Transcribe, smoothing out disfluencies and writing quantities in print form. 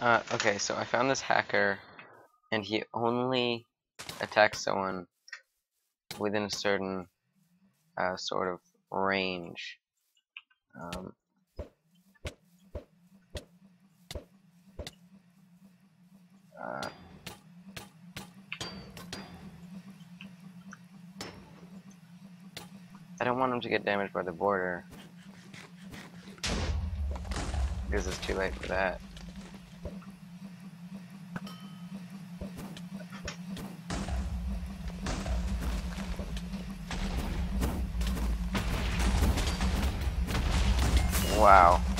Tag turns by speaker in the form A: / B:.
A: Okay, so I found this hacker, and he only attacks someone within a certain sort of range. I don't want him to get damaged by the border, because it's too late for that. Wow.